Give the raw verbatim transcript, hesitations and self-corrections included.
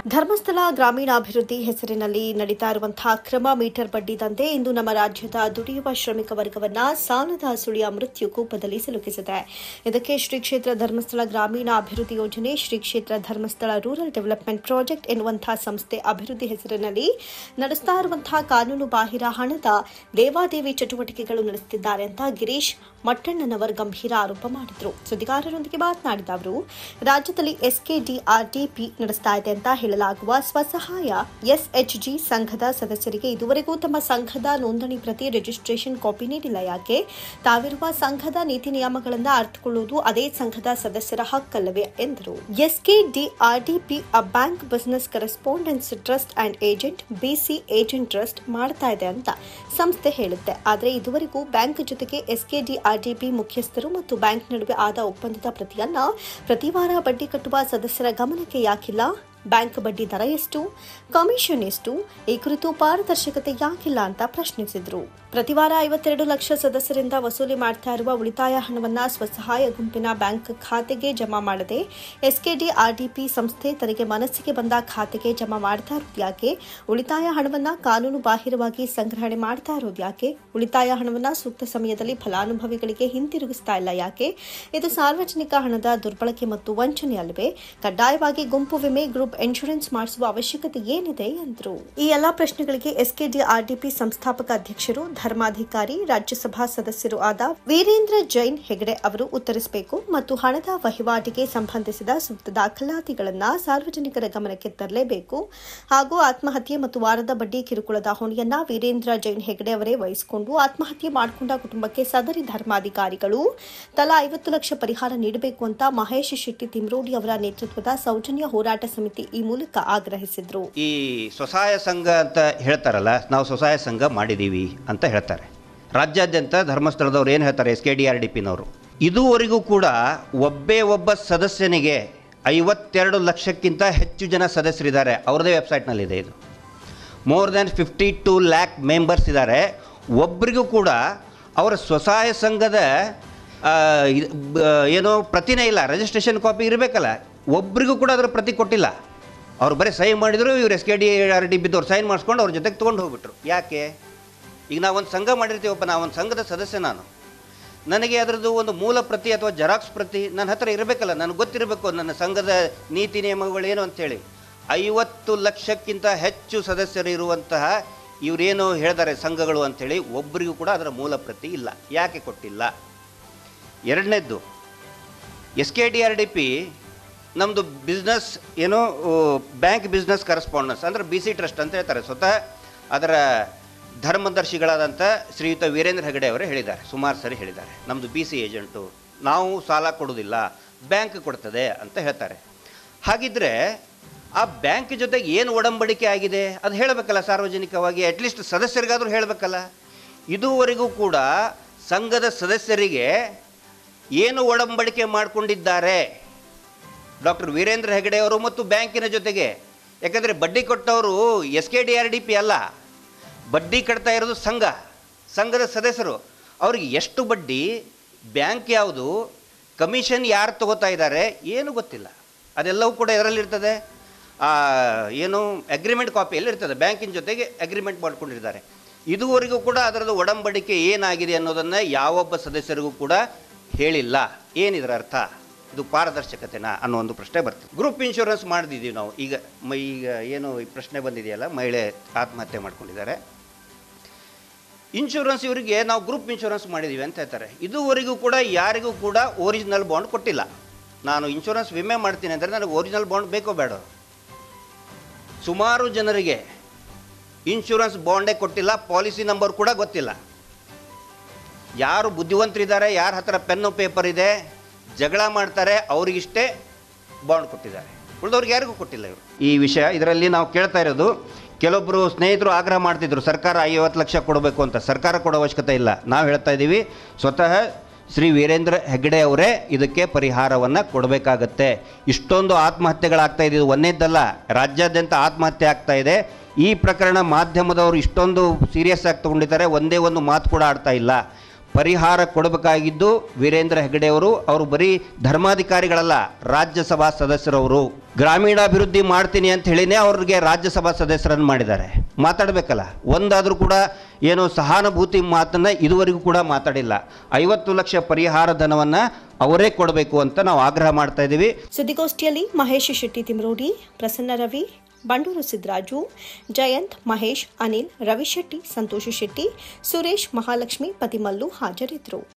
ಧರ್ಮಸ್ಥಳ ಗ್ರಾಮೀಣಾಭಿವೃದ್ಧಿ ಹೆಸರಿನಲ್ಲಿ ನಡೀತಾ ಇರುವಂತಹ ಅಕ್ರಮ ಮೀಟರ್ ಬಡ್ಡಿ ದಂಧೆ ಇಂದು ನಮ್ಮ ರಾಜ್ಯದ ದುಡಿಯುವ ಶ್ರಮಿಕ ವರ್ಗವನ್ನ ಸಾಲದ ಸುಳಿಯ ಮೃತ್ಯು ಕೂಪದಲ್ಲಿ ಸಿಲುಕಿಸಿದೆ. ಇದಕ್ಕೆ ಶ್ರೀ ಕ್ಷೇತ್ರ ಧರ್ಮಸ್ಥಳ ಗ್ರಾಮೀಣ ಅಭಿವೃದ್ಧಿ ಯೋಜನೆ, ಶ್ರೀ ಕ್ಷೇತ್ರ ಧರ್ಮಸ್ಥಳ ರೂರಲ್ ಡೆವಲಪ್ಮೆಂಟ್ ಪ್ರಾಜೆಕ್ಟ್ ಎನ್ನುವಂತಹ ಸಂಸ್ಥೆ ಅಭಿವೃದ್ಧಿ ಹೆಸರಿನಲ್ಲಿ ನಡೆಸ್ತಾ ಇರುವಂತಹ ಕಾನೂನು ಬಾಹಿರ ಹಣದ ದೇವಾದೇವಿ ಚಟುವಟಿಕೆಗಳು ನಡೆಸುತ್ತಿದ್ದಾರೆ ಅಂತ ಗಿರೀಶ್ ಮಟ್ಟಣ್ಣನವರ್ ಗಂಭೀರ ಆರೋಪ ಮಾಡಿದರು. ಸುದ್ದಿಗಾರರೊಂದಿಗೆ ಮಾತನಾಡಿದ ಅವರು, ರಾಜ್ಯದಲ್ಲಿ ಎಸ್ಕೆಡಿಆರ್ಡಿಪಿ ನಡೆಸ್ತಾ ಇದೆ ಅಂತ ಹೇಳಲಾಗುವ ಸ್ವಸಹಾಯ ಎಸ್ಎಚ್ಜಿ ಸಂಘದ ಸದಸ್ಯರಿಗೆ ಇದುವರೆಗೂ ತಮ್ಮ ಸಂಘದ ನೋಂದಣಿ ಪ್ರತಿ ರಿಜಿಸ್ಟ್ರೇಷನ್ ಕಾಪಿ ನೀಡಿಲ್ಲ. ಯಾಕೆ? ತಾವಿರುವ ಸಂಘದ ನೀತಿ ನಿಯಮಗಳನ್ನು ಅರ್ಥಕೊಳ್ಳುವುದು ಅದೇ ಸಂಘದ ಸದಸ್ಯರ ಹಕ್ಕಲ್ಲವೇ ಎಂದರು. SKDRDP uh bank business correspondence trust and agent B C agent trust ಮಾಡ್ತಾ ಇದೆ ಅಂತ ಸಂಸ್ಥೆ ಹೇಳುತ್ತೆ. ಆದರೆ ಇದುವರೆಗೂ ಬ್ಯಾಂಕ್ ಜೊತೆಗೆ ಎಸ್ಕೆಡಿಆರ್ಡಿಪಿ ಮುಖ್ಯಸ್ಥರು ಮತ್ತು ಬ್ಯಾಂಕ್ ನಡುವೆ ಆದ ಒಪ್ಪಂದದ ಪ್ರತಿಯನ್ನ ಪ್ರತಿ ವಾರ ಬಡ್ಡಿ ಕಟ್ಟುವ ಸದಸ್ಯರ ಗಮನಕ್ಕೆ ಯಾಕಿಲ್ಲ? ಬ್ಯಾಂಕ್ ಬಡ್ಡಿ ದರ ಎಷ್ಟು, ಕಮಿಷನ್ ಎಷ್ಟು, ಈ ಕುರಿತು ಪಾರದರ್ಶಕತೆ ಯಾಕಿಲ್ಲ ಅಂತ ಪ್ರಶ್ನಿಸಿದರು. ಪ್ರತಿ ವಾರ ಐವತ್ತೆರಡು ಲಕ್ಷ ಸದಸ್ಯರಿಂದ ವಸೂಲಿ ಮಾಡ್ತಾ ಇರುವ ಉಳಿತಾಯ ಹಣವನ್ನು ಸ್ವಸಹಾಯ ಗುಂಪಿನ ಬ್ಯಾಂಕ್ ಖಾತೆಗೆ ಜಮಾ ಮಾಡದೆ ಎಸ್ಕೆಡಿಆರ್ಡಿಪಿ ಸಂಸ್ಥೆ ತನಗೆ ಮನಸ್ಸಿಗೆ ಬಂದ ಖಾತೆಗೆ ಜಮಾ ಮಾಡ್ತಾ ಇರೋದು ಯಾಕೆ? ಉಳಿತಾಯ ಹಣವನ್ನು ಕಾನೂನು ಬಾಹಿರವಾಗಿ ಸಂಗ್ರಹಣೆ ಮಾಡ್ತಾ ಇರೋದು ಯಾಕೆ? ಉಳಿತಾಯ ಹಣವನ್ನು ಸೂಕ್ತ ಸಮಯದಲ್ಲಿ ಫಲಾನುಭವಿಗಳಿಗೆ ಹಿಂತಿರುಗಿಸ್ತಾ ಇಲ್ಲ ಯಾಕೆ? ಇದು ಸಾರ್ವಜನಿಕ ಹಣದ ದುರ್ಬಳಕೆ ಮತ್ತು ವಂಚನೆ ಅಲ್ಲವೇ? ಕಡ್ಡಾಯವಾಗಿ ಗುಂಪು ವಿಮೆ, ಗ್ರೂಪ್ ಇನ್ಶೂರೆನ್ಸ್ ಮಾಡಿಸುವ ಅವಶ್ಯಕತೆ ಏನಿದೆ ಎಂದರು. ಈ ಎಲ್ಲಾ ಪ್ರಶ್ನೆಗಳಿಗೆ ಎಸ್ಕೆಡಿಆರ್ಡಿಪಿ ಸಂಸ್ಥಾಪಕ ಅಧ್ಯಕ್ಷರು, ಧರ್ಮಾಧಿಕಾರಿ, ರಾಜ್ಯಸಭಾ ಸದಸ್ಯರು ಆದ ವೀರೇಂದ್ರ ಜೈನ್ ಹೆಗಡೆ ಅವರು ಉತ್ತರಿಸಬೇಕು ಮತ್ತು ಹಣದ ವಹಿವಾಟಿಗೆ ಸಂಬಂಧಿಸಿದ ಸೂಕ್ತ ದಾಖಲಾತಿಗಳನ್ನು ಸಾರ್ವಜನಿಕರ ಗಮನಕ್ಕೆ ತರಲೇಬೇಕು. ಹಾಗೂ ಆತ್ಮಹತ್ಯೆ ಮತ್ತು ವಾರದ ಬಡ್ಡಿ ಕಿರುಕುಳದ ಹೊಣೆಯನ್ನ ವೀರೇಂದ್ರ ಜೈನ್ ಹೆಗಡೆ ಅವರೇ ವಹಿಸಿಕೊಂಡು ಆತ್ಮಹತ್ಯೆ ಮಾಡಿಕೊಂಡ ಕುಟುಂಬಕ್ಕೆ ಸದರಿ ಧರ್ಮಾಧಿಕಾರಿಗಳು ತಲಾ ಐವತ್ತು ಲಕ್ಷ ಪರಿಹಾರ ನೀಡಬೇಕು ಅಂತ ಮಹೇಶ್ ಶೆಟ್ಟಿ ತಿಮ್ರೋಡಿ ಅವರ ನೇತೃತ್ವದ ಸೌಜನ್ಯ ಹೋರಾಟ ಸಮಿತಿ ಈ ಮೂಲಕ ಆಗ್ರಹಿಸಿದ್ರು. ಈ ಸ್ವಸಹಾಯ ಸಂಘ ಅಂತ ಹೇಳ್ತಾರಲ್ಲ, ನಾವು ಸ್ವಸಹಾಯ ಸಂಘ ಮಾಡಿದೀವಿ ಅಂತ ಹೇಳ್ತಾರೆ. ರಾಜ್ಯಾದ್ಯಂತ ಧರ್ಮಸ್ಥಳದವ್ರು ಏನು ಹೇಳ್ತಾರೆ, S K D R D ಪಿನವರು ಇದುವರೆಗೂ ಕೂಡ ಒಬ್ಬೇ ಒಬ್ಬ ಸದಸ್ಯನಿಗೆ ಐವತ್ತೆರಡು ಲಕ್ಷಕ್ಕಿಂತ ಹೆಚ್ಚು ಜನ ಸದಸ್ಯರಿದ್ದಾರೆ. ಅವ್ರದೇ ವೆಬ್ಸೈಟ್ನಲ್ಲಿದೆ ಇದು. More than fifty two lakh members ಇದ್ದಾರೆ. ಒಬ್ಬರಿಗೂ ಕೂಡ ಅವರ ಸ್ವಸಹಾಯ ಸಂಘದ ಏನೋ ಪ್ರತಿನೇ ಇಲ್ಲ, ರಿಜಿಸ್ಟ್ರೇಷನ್ ಕಾಪಿ ಇರಬೇಕಲ್ಲ, ಒಬ್ರಿಗೂ ಕೂಡ ಅದರ ಪ್ರತಿ ಕೊಟ್ಟಿಲ್ಲ. ಅವ್ರು ಬರೀ ಸೈನ್ ಮಾಡಿದ್ರು, ಇವ್ರು S K D R D ಬಿದ್ದವ್ರು ಸೈನ್ ಮಾಡಿಸ್ಕೊಂಡು ಅವ್ರ ಜೊತೆಗೆ ತೊಗೊಂಡು ಹೋಗ್ಬಿಟ್ರು. ಯಾಕೆ? ಈಗ ನಾವೊಂದು ಸಂಘ ಮಾಡಿರ್ತೀವಪ್ಪ, ನಾವೊಂದು ಸಂಘದ ಸದಸ್ಯ, ನಾನು ನನಗೆ ಅದರದ್ದು ಒಂದು ಮೂಲ ಪ್ರತಿ ಅಥವಾ ಜೆರಾಕ್ಸ್ ಪ್ರತಿ ನನ್ನ ಹತ್ರ ಇರಬೇಕಲ್ಲ, ನನಗೆ ಗೊತ್ತಿರಬೇಕು ನನ್ನ ಸಂಘದ ನೀತಿ ನಿಯಮಗಳೇನು ಅಂಥೇಳಿ. ಐವತ್ತು ಲಕ್ಷಕ್ಕಿಂತ ಹೆಚ್ಚು ಸದಸ್ಯರು ಇರುವಂತಹ ಇವರೇನು ಹೇಳಿದ್ದಾರೆ ಸಂಘಗಳು ಅಂಥೇಳಿ, ಒಬ್ಬರಿಗೂ ಕೂಡ ಅದರ ಮೂಲ ಪ್ರತಿ ಇಲ್ಲ. ಯಾಕೆ ಕೊಟ್ಟಿಲ್ಲ? ಎರಡನೇದ್ದು, S K D R D P ನಮ್ಮದು ಬಿಸ್ನೆಸ್ ಏನು ಬ್ಯಾಂಕ್ ಬಿಸ್ನೆಸ್ ಕರೆಸ್ಪಾಂಡೆನ್ಸ್ ಅಂದರೆ ಬಿ ಸಿ ಟ್ರಸ್ಟ್ ಅಂತ ಹೇಳ್ತಾರೆ. ಸ್ವತಃ ಅದರ ಧರ್ಮದರ್ಶಿಗಳಾದಂಥ ಶ್ರೀಯುತ ವೀರೇಂದ್ರ ಹೆಗಡೆ ಅವರೇ ಹೇಳಿದ್ದಾರೆ, ಸುಮಾರು ಸರಿ ಹೇಳಿದ್ದಾರೆ, ನಮ್ಮದು ಬಿ ಸಿ ಏಜೆಂಟು, ನಾವು ಸಾಲ ಕೊಡೋದಿಲ್ಲ, ಬ್ಯಾಂಕ್ ಕೊಡ್ತದೆ ಅಂತ ಹೇಳ್ತಾರೆ. ಹಾಗಿದ್ದರೆ ಆ ಬ್ಯಾಂಕ್ ಜೊತೆಗೆ ಏನು ಒಡಂಬಡಿಕೆ ಆಗಿದೆ ಅದು ಹೇಳಬೇಕಲ್ಲ ಸಾರ್ವಜನಿಕವಾಗಿ, ಅಟ್ಲೀಸ್ಟ್ ಸದಸ್ಯರಿಗಾದರೂ ಹೇಳಬೇಕಲ್ಲ. ಇದುವರೆಗೂ ಕೂಡ ಸಂಘದ ಸದಸ್ಯರಿಗೆ ಏನು ಒಡಂಬಡಿಕೆ ಮಾಡಿಕೊಂಡಿದ್ದಾರೆ ಡಾಕ್ಟರ್ ವೀರೇಂದ್ರ ಹೆಗಡೆ ಅವರು ಮತ್ತು ಬ್ಯಾಂಕಿನ ಜೊತೆಗೆ? ಯಾಕಂದರೆ ಬಡ್ಡಿ ಕೊಟ್ಟವರು S K D R D P ಅಲ್ಲ, ಬಡ್ಡಿ ಕಟ್ತಾ ಇರೋದು ಸಂಘ, ಸಂಘದ ಸದಸ್ಯರು. ಅವ್ರಿಗೆ ಎಷ್ಟು ಬಡ್ಡಿ, ಬ್ಯಾಂಕ್ ಯಾವುದು, ಕಮಿಷನ್ ಯಾರು ತಗೋತಾ ಇದ್ದಾರೆ ಏನು ಗೊತ್ತಿಲ್ಲ. ಅದೆಲ್ಲವೂ ಕೂಡ ಇದರಲ್ಲಿರ್ತದೆ, ಏನು ಅಗ್ರಿಮೆಂಟ್ ಕಾಪಿಯಲ್ಲಿ ಇರ್ತದೆ, ಬ್ಯಾಂಕಿನ ಜೊತೆಗೆ ಅಗ್ರಿಮೆಂಟ್ ಮಾಡ್ಕೊಂಡಿದ್ದಾರೆ. ಇದುವರೆಗೂ ಕೂಡ ಅದರದ್ದು ಒಡಂಬಡಿಕೆ ಏನಾಗಿದೆ ಅನ್ನೋದನ್ನು ಯಾವೊಬ್ಬ ಸದಸ್ಯರಿಗೂ ಕೂಡ ಹೇಳಿಲ್ಲ. ಏನಿದರ ಅರ್ಥ? ಇದು ಪಾರದರ್ಶಕತೆನಾ ಅನ್ನೋ ಒಂದು ಪ್ರಶ್ನೆ ಬರ್ತದೆ. ಗ್ರೂಪ್ ಇನ್ಶೂರೆನ್ಸ್ ಮಾಡಿದ್ದೀವಿ ನಾವು. ಈಗ ಈಗ ಏನು ಈ ಪ್ರಶ್ನೆ ಬಂದಿದೆಯಲ್ಲ, ಮಹಿಳೆ ಆತ್ಮಹತ್ಯೆ ಮಾಡ್ಕೊಂಡಿದ್ದಾರೆ, ಇನ್ಶೂರೆನ್ಸ್ ಇವರಿಗೆ ನಾವು ಗ್ರೂಪ್ ಇನ್ಶೂರೆನ್ಸ್ ಮಾಡಿದ್ದೀವಿ ಅಂತ ಹೇಳ್ತಾರೆ. ಇದುವರೆಗೂ ಕೂಡ ಯಾರಿಗೂ ಕೂಡ ಒರಿಜಿನಲ್ ಬಾಂಡ್ ಕೊಟ್ಟಿಲ್ಲ. ನಾನು ಇನ್ಶೂರೆನ್ಸ್ ವಿಮೆ ಮಾಡ್ತೀನಿ ಅಂದರೆ ನನಗೆ ಒರಿಜಿನಲ್ ಬಾಂಡ್ ಬೇಕೋ ಬೇಡ? ಸುಮಾರು ಜನರಿಗೆ ಇನ್ಶೂರೆನ್ಸ್ ಬಾಂಡೇ ಕೊಟ್ಟಿಲ್ಲ, ಪಾಲಿಸಿ ನಂಬರ್ ಕೂಡ ಗೊತ್ತಿಲ್ಲ. ಯಾರು ಬುದ್ಧಿವಂತರಿದ್ದಾರೆ, ಯಾರ ಹತ್ರ ಪೆನ್ನು ಪೇಪರ್ ಇದೆ, ಜಗಳ ಮಾಡ್ತಾರೆ, ಅವರಿಗಿಷ್ಟೇ ಬಾಂಡ್ ಕೊಟ್ಟಿದ್ದಾರೆ, ಉಳಿದವ್ರಿಗೆ ಯಾರಿಗೂ ಕೊಟ್ಟಿಲ್ಲ ಇವರು. ಈ ವಿಷಯ ಇದರಲ್ಲಿ ನಾವು ಕೇಳ್ತಾ ಇರೋದು, ಕೆಲವೊಬ್ಬರು ಸ್ನೇಹಿತರು ಆಗ್ರಹ ಮಾಡ್ತಿದ್ರು ಸರ್ಕಾರ ಐವತ್ತು ಲಕ್ಷ ಕೊಡಬೇಕು ಅಂತ. ಸರ್ಕಾರ ಕೊಡೋ ಅವಶ್ಯಕತೆ ಇಲ್ಲ. ನಾವು ಹೇಳ್ತಾ ಇದ್ದೀವಿ, ಸ್ವತಃ ಶ್ರೀ ವೀರೇಂದ್ರ ಹೆಗಡೆ ಅವರೇ ಇದಕ್ಕೆ ಪರಿಹಾರವನ್ನು ಕೊಡಬೇಕಾಗತ್ತೆ. ಇಷ್ಟೊಂದು ಆತ್ಮಹತ್ಯೆಗಳಾಗ್ತಾ ಇದೆ, ಒಂದೇದ್ದಲ್ಲ, ರಾಜ್ಯಾದ್ಯಂತ ಆತ್ಮಹತ್ಯೆ ಆಗ್ತಾ ಇದೆ. ಈ ಪ್ರಕರಣ ಮಾಧ್ಯಮದವರು ಇಷ್ಟೊಂದು ಸೀರಿಯಸ್ ಆಗಿ ತೊಗೊಂಡಿದ್ದಾರೆ, ಒಂದೇ ಒಂದು ಮಾತು ಕೂಡ ಆಡ್ತಾ ಇಲ್ಲ. ಪರಿಹಾರ ಕೊಡಬೇಕಾಗಿದ್ದು ವೀರೇಂದ್ರ ಹೆಗಡೆ ಅವರು. ಅವರು ಬರೀ ಧರ್ಮಾಧಿಕಾರಿಗಳಲ್ಲ, ರಾಜ್ಯಸಭಾ ಸದಸ್ಯರವರು. ಗ್ರಾಮೀಣಾಭಿವೃದ್ಧಿ ಮಾಡ್ತೀನಿ ಅಂತ ಹೇಳಿನೇ ಅವ್ರಿಗೆ ರಾಜ್ಯಸಭಾ ಸದಸ್ಯರನ್ನು ಮಾಡಿದ್ದಾರೆ. ಮಾತಾಡಬೇಕಲ್ಲ, ಒಂದಾದರೂ ಕೂಡ ಏನೋ ಸಹಾನುಭೂತಿ ಮಾತನ್ನು ಇದುವರೆಗೂ ಕೂಡ ಮಾತಾಡಿಲ್ಲ. ಐವತ್ತು ಲಕ್ಷ ಪರಿಹಾರ ಧನವನ್ನು ಅವರೇ ಕೊಡಬೇಕು ಅಂತ ನಾವು ಆಗ್ರಹ ಮಾಡ್ತಾ ಇದ್ದೀವಿ. ಸುದ್ದಿಗೋಷ್ಠಿಯಲ್ಲಿ ಮಹೇಶ್ ಶೆಟ್ಟಿ ತಿಮ್ರೋಡಿ, ಪ್ರಸನ್ನ ರವಿ, ಬಂಡೂರು ಸಿದ್ದರಾಜು, ಜಯಂತ್, ಮಹೇಶ್, ಅನಿಲ್, ರವಿಶೆಟ್ಟಿ, ಸಂತೋಷ್ ಶೆಟ್ಟಿ, ಸುರೇಶ್, ಮಹಾಲಕ್ಷ್ಮಿ, ಪತಿಮಲ್ಲು ಹಾಜರಿದ್ದರು.